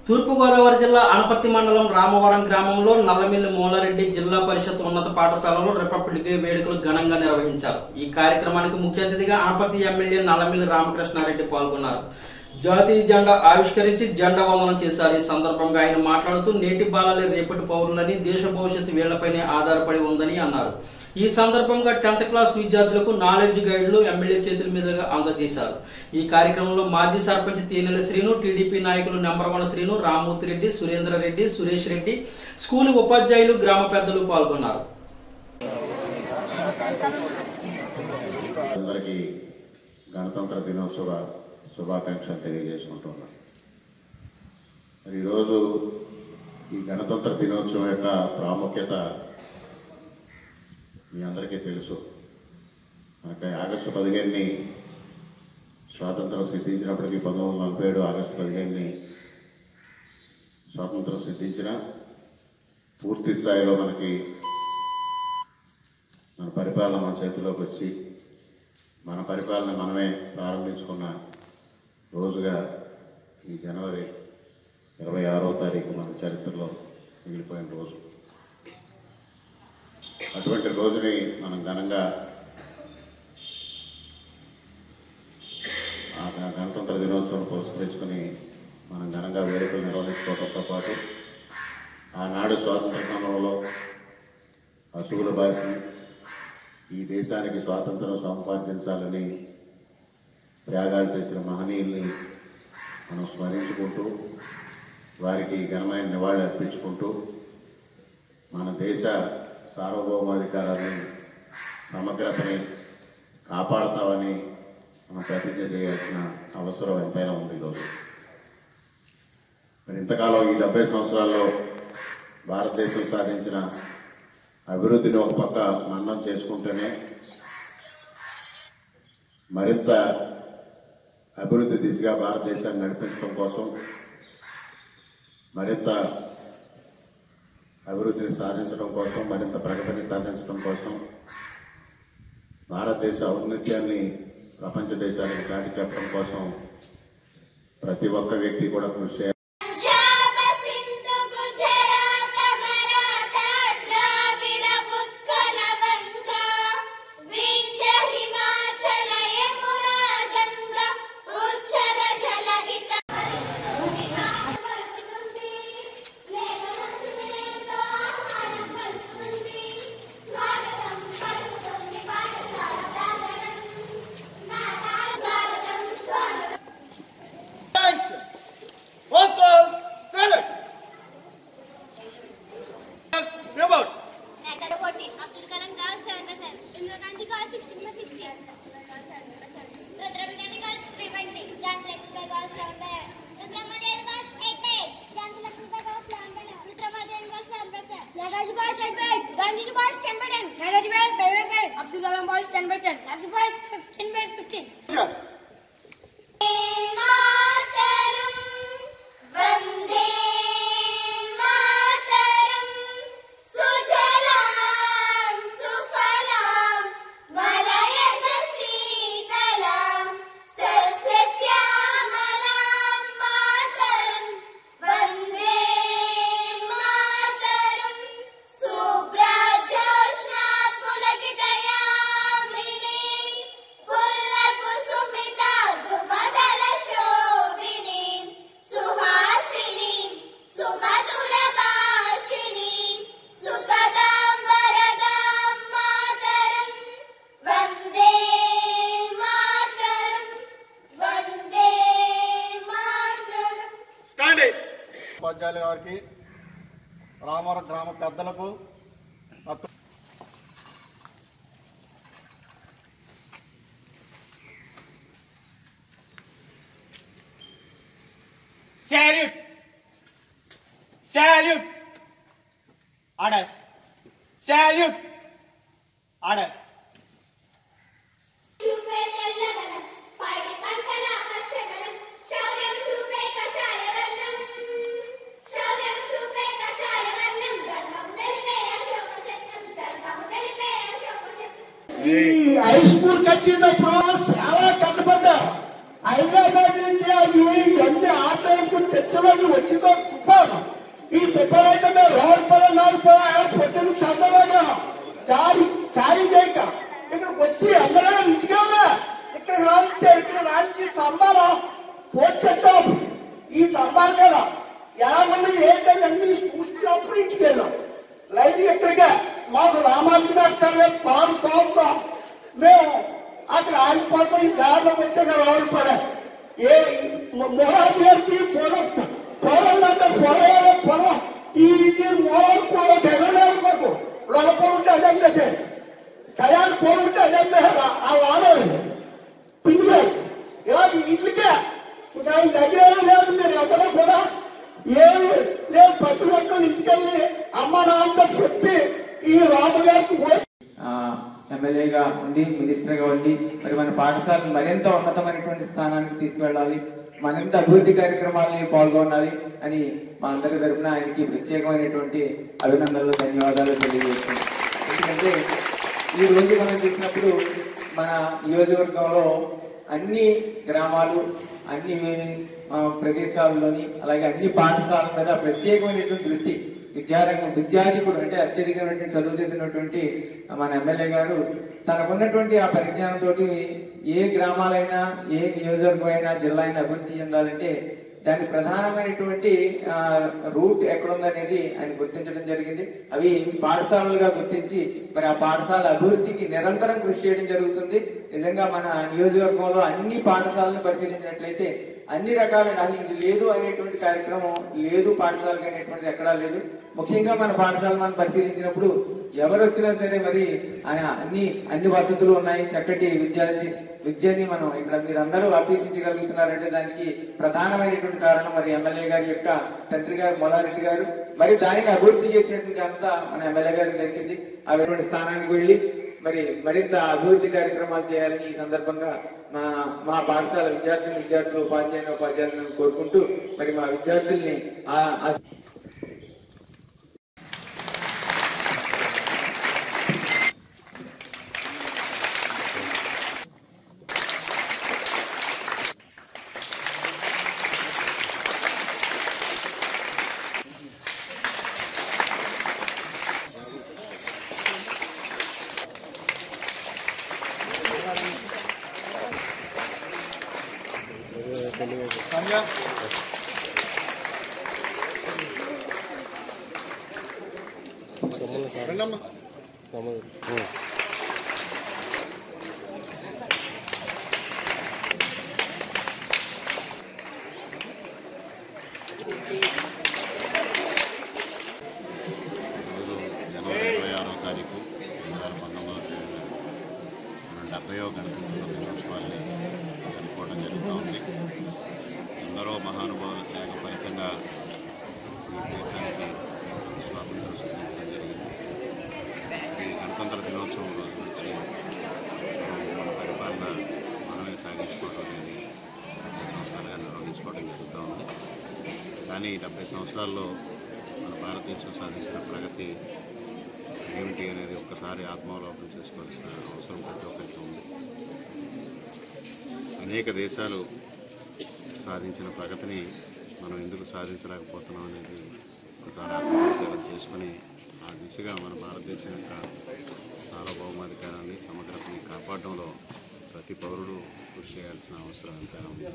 తూర్పుగోదావరి జిల్లా అనపర్తి మండలం రామవరం గ్రామంలో నల్లమిల్లి మూలారెడ్డి జిల్లా పరిషత్ ఉన్నత పాఠశాలలో రిపబ్లిక్ డే వేడుకలు ఘనంగా నిర్వహించారు. ఈ కార్యక్రమానికి ముఖ్య అతిథిగా అనపర్తి ఎమ్మెల్యే నల్లమిల్లి రామకృష్ణారెడ్డి పాల్గొన్నారు. జాతీయ జెండా ఆవిష్కరించి జెండా వందనం చేశారు. ఈ సందర్భంగా ఆయన మాట్లాడుతూ నేటి బాలలే రేపటి పౌరులని, దేశ భవిష్యత్తు వీళ్లపైనే ఆధారపడి ఉందని అన్నారు. ఈ సందర్భంగా 10th క్లాస్ విద్యార్థులకు నాలెడ్జ్ గైడ్లు ఎమ్మెల్యే చేతుల మీదుగా అందజేశారు. ఈ కార్యక్రమంలో మాజీ సర్పంచ్ తేనెల శ్రీను, టీడీపీ నాయకులు నెంబర్ 1 శ్రీను, రామ్మూర్తి రెడ్డి, సురేంద్ర రెడ్డి, సురేష్ రెడ్డి, స్కూల్ ఉపాధ్యాయులు, గ్రామ పెద్దలు పాల్గొన్నారు. గణతంత్ర దినోత్సవ శుభాకాంక్షలు తెలియజేసుకుంటున్నాను. మరి ఈరోజు ఈ గణతంత్ర దినోత్సవం యొక్క ప్రాముఖ్యత మీ అందరికీ తెలుసు. మనకి ఆగస్టు 15ని స్వాతంత్రం సిద్ధించినప్పటికీ 1947 ఆగస్టు 15ని స్వాతంత్రం సిద్ధించిన పూర్తి స్థాయిలో మన పరిపాలన మన చేతిలోకి వచ్చి మన పరిపాలన మనమే ప్రారంభించుకున్న రోజుగా ఈ జనవరి 26వ తారీఖు మన చరిత్రలో మిగిలిపోయిన రోజు. అటువంటి రోజుని మనం ఘనంగా గణతంత్ర దినోత్సవం పురస్కరించుకుని మనం ఘనంగా వేడుకలు నిర్వహించుకోవడంతో పాటు ఆనాడు స్వాతంత్ర సమరంలో అసుగుల బాసి ఈ దేశానికి స్వాతంత్రం సంపాదించాలని త్యాగాలు చేసిన మహనీయుల్ని మనం స్మరించుకుంటూ వారికి ఘనమైన నివాళి అర్పించుకుంటూ మన దేశ సార్వభౌమాధికారాన్ని, సమగ్రతని కాపాడతామని మనం ప్రతిజ్ఞ చేయాల్సిన అవసరం ఎంతైనా ఉంది ఈరోజు. మరి ఇంతకాలం ఈ 70 సంవత్సరాల్లో భారతదేశం సాధించిన అభివృద్ధిని ఒక పక్క మన్నం చేసుకుంటూనే మరింత అభివృద్ధి దిశగా భారతదేశాన్ని నడిపించడం కోసం, మరింత అభివృద్ధిని సాధించడం కోసం, మరింత ప్రగతిని సాధించడం కోసం, భారతదేశ ఔన్నత్యాన్ని ప్రపంచ దేశాలకు చాటి చెప్పడం కోసం ప్రతి ఒక్క వ్యక్తి కూడా కృషి చేయాలి. ఉపాధ్యాయుల గారికి, రామవరం గ్రామ పెద్దలకు, Salute! Salute! Order! Salute! Order! ఈ హై స్కూల్ కట్టినప్పుడు చాలా కట్టుబడ్డారు. హైదరాబాద్ నుంచి అవి ఎన్ని ఆటోలకు తెచ్చలోకి వచ్చిందో దర్బార్ ఎలా మంది ఏంటని అన్ని చూసుకున్నప్పుడు ఇంటికి వెళ్ళాం. లైన్ ఎక్కడికే మాకు రామాజీ మాస్టర్ పాలు కావుతాం, మేము అక్కడ ఆగిపోతాం. ఈ దారిలోకి వచ్చాక రావాలి పడే ఏ మొరాజు గారికి పొలంటే పొలం ఈ మూలాలు పొలం జగన్ వరకు లోపల ఉంటే అదే చేశాడు, కళ్యాణ్ పొలం ఉంటే అదే ఆ వాడలేదు పిండి ఇలా ఇంట్లోకే ఇంకా ఆయన దగ్గర లేదు. మీరు ఎవరో కూడా ఏమి లేదు, ప్రతి ఒక్కరు ఇంటికెళ్ళి అమ్మ నాన్నతో చెప్పి ఈ రాము గారికి ఎమ్మెల్యేగా ఉండి మినిస్టర్గా ఉండి మరి మన పాఠశాలను మరింత ఉన్నతమైనటువంటి స్థానానికి తీసుకువెళ్ళాలి, మరింత అభివృద్ధి కార్యక్రమాలని పాల్గొనాలి అని మా అందరి తరఫున ఆయనకి ప్రత్యేకమైనటువంటి అభినందనలు ధన్యవాదాలు తెలియజేస్తున్నాం. ఎందుకంటే ఈ రోజు మనం చూసినప్పుడు మన నియోజకవర్గంలో అన్ని గ్రామాలు అన్ని ప్రదేశాల్లోని అలాగే అన్ని పాఠశాలల మీద ప్రత్యేకమైనటువంటి దృష్టి విద్యాధికుడు అంటే అత్యధికమైనటువంటి చదువు చెందినటువంటి మన ఎమ్మెల్యే గారు తనకున్నటువంటి ఆ పరిజ్ఞానంతో ఏ గ్రామాలైనా ఏ నియోజకవర్గం అయినా జిల్లా అయినా అభివృద్ధి చెందాలంటే దాని ప్రధానమైనటువంటి రూట్ ఎక్కడుందనేది ఆయన గుర్తించడం జరిగింది. అవి పాఠశాలలుగా గుర్తించి మరి ఆ పాఠశాల అభివృద్ధికి నిరంతరం కృషి చేయడం జరుగుతుంది. నిజంగా మన నియోజకవర్గంలో అన్ని పాఠశాలను పరిశీలించినట్లయితే అన్ని రకాలైన ఇది లేదు అనేటువంటి కార్యక్రమం లేదు, పాఠశాలకి అనేటువంటిది ఎక్కడా లేదు. ముఖ్యంగా మన పాఠశాల మనం పరిశీలించినప్పుడు ఎవరు వచ్చినా సరే మరి అన్ని వసతులు ఉన్నాయి, చక్కటి విద్యని మనం ఇక్కడ మీరందరూ అభ్యసించగలుగుతున్నారంటే దానికి ప్రధానమైనటువంటి కారణం మరి ఎమ్మెల్యే గారి యొక్క తండ్రి గారు మొలారెడ్డి గారు. మరి దానికి అభివృద్ధి చేసినటువంటి అంతా మన ఎమ్మెల్యే గారికి జరిగింది. అటువంటి స్థానానికి వెళ్ళి మరి మరింత అభివృద్ధి కార్యక్రమాలు చేయాలని ఈ సందర్భంగా మా పాఠశాల విద్యార్థులు ఉపాధ్యాయులను కోరుకుంటూ మరి మా విద్యార్థుల్ని జనవరి 26వ తారీఖు 2019వ సంవత్సరం 70వ గణతంత్ర దినోత్సవాన్ని జరుపుకోవడం జరుగుతూ ఉంది. ఎందరో మహానుభావుల త్యాగ ఫలితంగా ఈ దేశానికి స్వాతంత్రం సిద్ధించడం జరిగింది. ఈ గణతంత్ర దినోత్సవం రోజు నుంచి మన పరిపాలన మనమే సాగించుకోవడం అనేది 70 సంవత్సరాలుగా నిర్వహించుకోవడం జరుగుతూ ఉంది. కానీ 70 సంవత్సరాల్లో మన భారతదేశం సాధించిన ప్రగతి ఏమిటి అనేది ఒక్కసారి ఆత్మావలోకనం చేసుకోవాల్సిన అవసరం ప్రతి ఒక్కరికి ఉంది. అనేక దేశాలు సాధించిన ప్రగతిని మనం ఎందుకు సాధించలేకపోతున్నాం అనేది ఒకసారి ఆత్మపరిశీలన చేసుకుని ఆ దిశగా మన భారతదేశం యొక్క సార్వభౌమాధికారాన్ని సమగ్రతని కాపాడడంలో ప్రతి పౌరుడు కృషి చేయాల్సిన అవసరం ఎంతైనా ఉంది.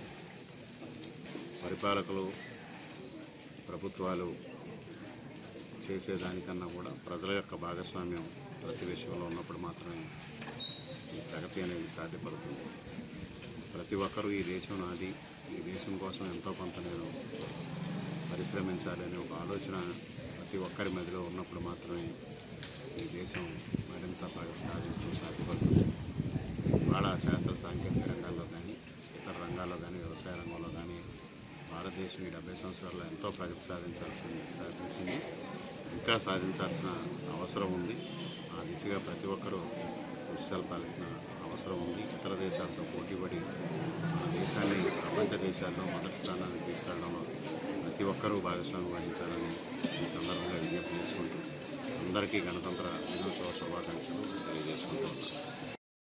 పరిపాలకులు ప్రభుత్వాలు చేసేదానికన్నా కూడా ప్రజల యొక్క భాగస్వామ్యం ప్రతి విషయంలో ఉన్నప్పుడు మాత్రమే ఈ ప్రగతి అనేది సాధ్యపడుతుంది. ప్రతి ఒక్కరూ ఈ దేశం నాది, ఈ దేశం కోసం ఎంతో కొంత నేను పరిశ్రమించాలి అనే ఒక ఆలోచన ప్రతి ఒక్కరి మధ్యలో ఉన్నప్పుడు మాత్రమే ఈ దేశం మరింత ప్రగతి సాధించడం సాధ్యపడుతుంది. ఇవాళ శాస్త్ర సాంకేతిక రంగాల్లో కానీ ఇతర రంగాల్లో కానీ వ్యవసాయ రంగంలో కానీ భారతదేశం ఈ 70 సంవత్సరాల్లో ఎంతో ప్రగతి సాధించింది. ఇంకా సాధించాల్సిన అవసరం ఉంది. ఆ దిశగా ప్రతి ఒక్కరూ కృషి జరపాల్సిన అవసరం ఉంది. ఇతర దేశాలతో పోటీపడి మన దేశాన్ని ప్రపంచ దేశాల్లో మొదటి స్థానానికి తీసుకెళ్లడంలో ప్రతి ఒక్కరూ భాగస్వామ్యం వహించాలని ఈ సందర్భంగా విజ్ఞప్తి చేసుకుంటూ అందరికీ గణతంత్ర దినోత్సవ శుభాకాంక్షలు తెలియజేసుకుంటూ ఉన్నాను.